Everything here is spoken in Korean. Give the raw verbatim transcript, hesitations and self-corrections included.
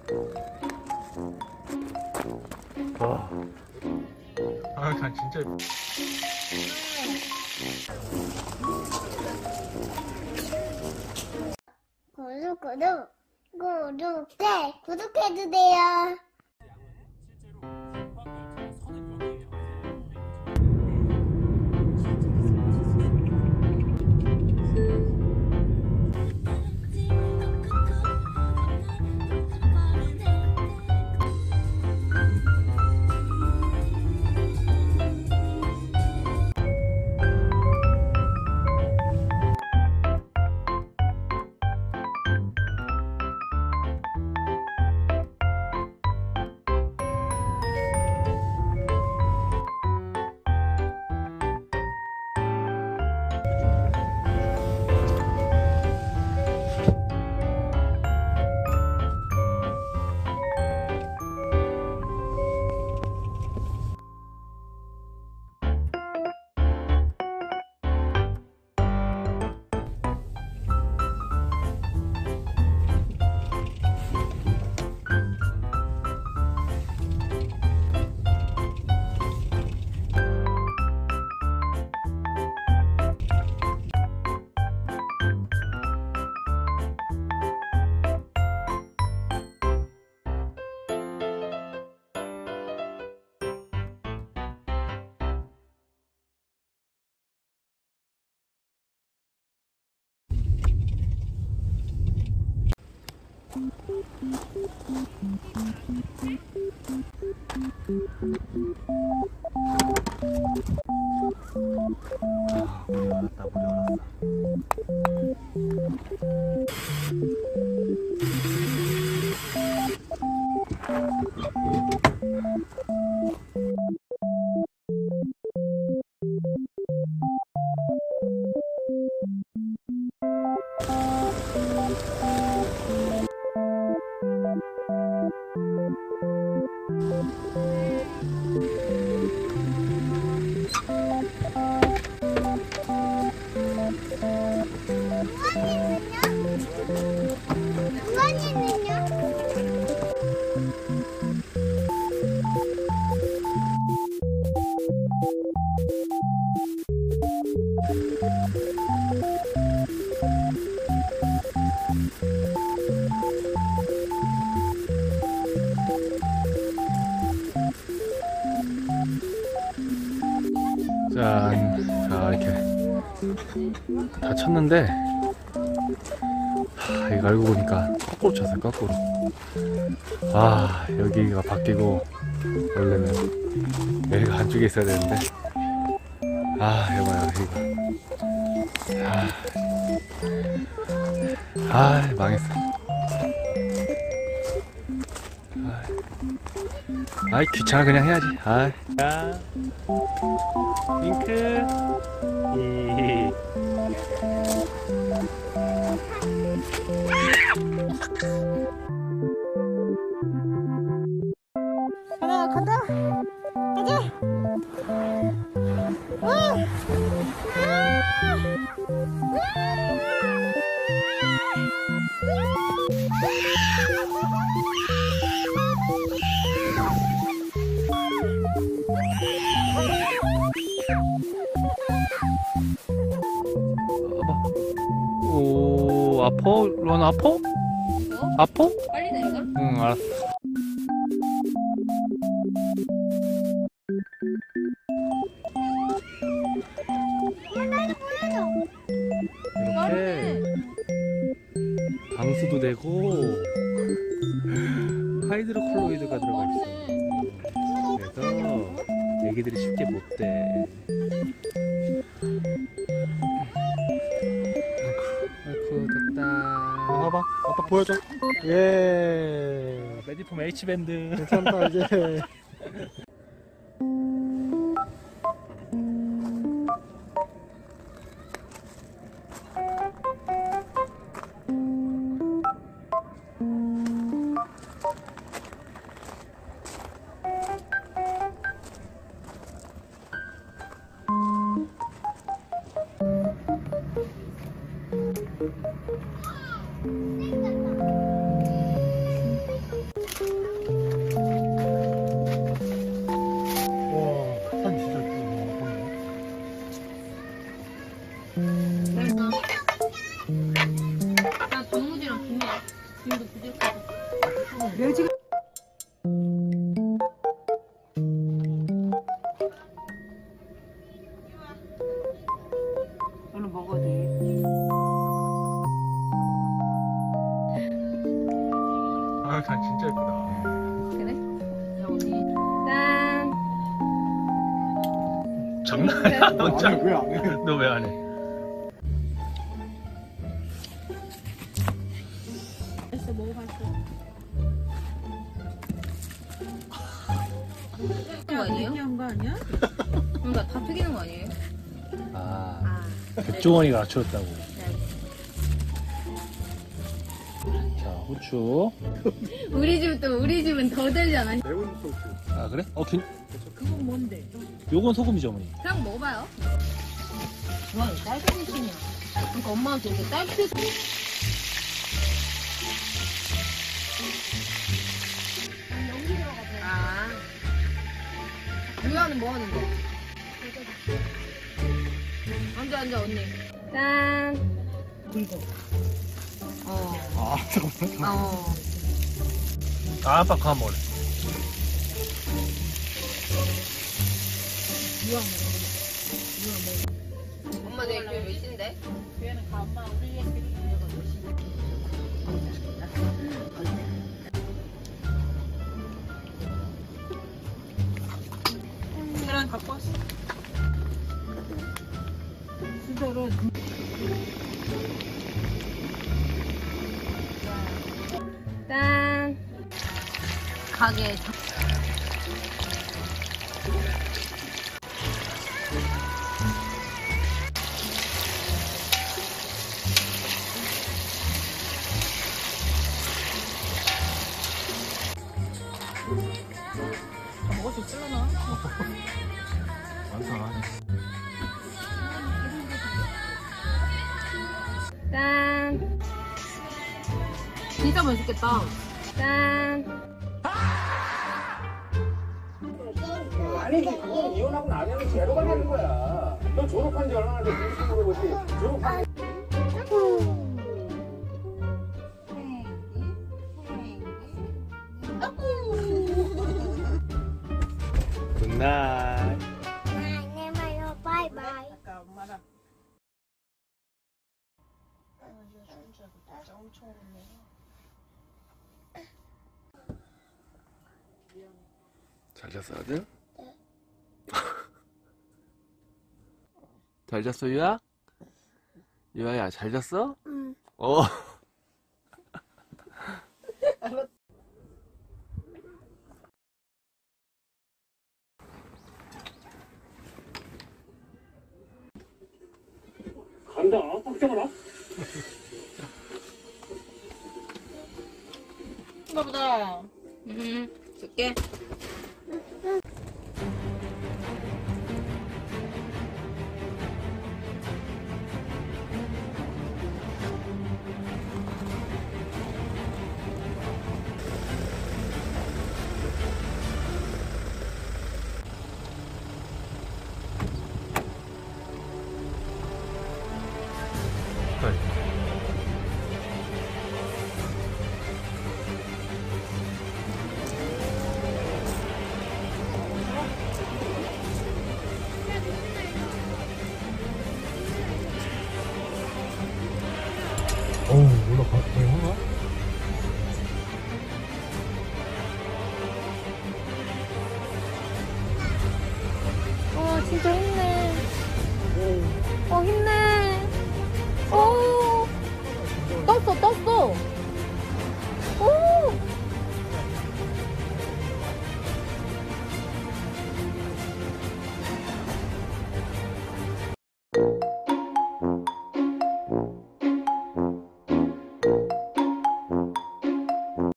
와. 아, 난 진짜. 구독, 구독, 구독해, 구독해주세요. 아, 물이 얼었다, 물이 얼었어. 짠. 자, 이렇게 다 쳤는데, 하, 이거 알고 보니까 거꾸로 쳤어요. 거꾸로. 아, 여기가 바뀌고 원래는 여기가 안쪽에 있어야 되는데, 아, 여봐요, 여기가. 아, 아, 망했어. 아이, 귀찮아. 그냥 해야지. 아. 자, 윙크. 이. 가자, 가자, 가자. 우! 오, 아파? 런 아파? 뭐? 아파? 빨리 내려가? 응, 알았어. 이렇게 방수도 되고 하이드로클로이드가 들어가 있어. 그래서 애기들이 쉽게 못 돼. 아이쿠, 됐다. 봐봐, 아빠 보여줘. 예. 메디폼 H밴드. 괜찮다 이제. 그래 지금 오늘 먹어도 돼. 아, 간 진짜 예쁘다. 그래? 짠. 장난이야, 먼저. 왜안 해? 너 왜 안 해? 됐어, 먹어봤어. 거 아니에요? 한거 아니야? 그러니까 다 튀기는 거 아니에요? 아, 아, 백종원이가 맞췄다고. 네. 자, 후추. 우리 집은 또 우리 집은 더 들잖아. 매운 소스. 아, 그래? 어, 괜 그건 뭔데? 요건 소금이죠, 어머니. 그냥 먹어봐요. 와, 딸기 신이야. 그러니까 엄마한테 이렇게 딸기. 아. 유아는 뭐 하는데? 앉아, 앉아, 언니. 짠. 이거. 어. 아, 잠깐만. 어. 아, 아빠 그거 먹을래. 유황 먹어. 엄마 내일 교회 몇 시인데? 얘는 가 엄마 우리 애들이 이거 몇시 계란 갖고 왔어. 수저로 짠. 가게. 먹을 수 있을려나? 완성하네. 짠. 진짜 맛있겠다. 짠. 아니지, 그건 이혼하고 나면 제로가 되는 거야. 너 졸업한 지 얼마나 됐는지 물어보지. 졸업한 굿나잇. 안녕하세요. 바이바이. 아까 엄마랑 잘 잤어, 아들? 잘 잤어, 유아? 유아야, 잘 잤어? 응. 어. 간다. 꽉 잡아라. 이거 보다. 음, 줄게. 어우, 올라가. 되게 한가?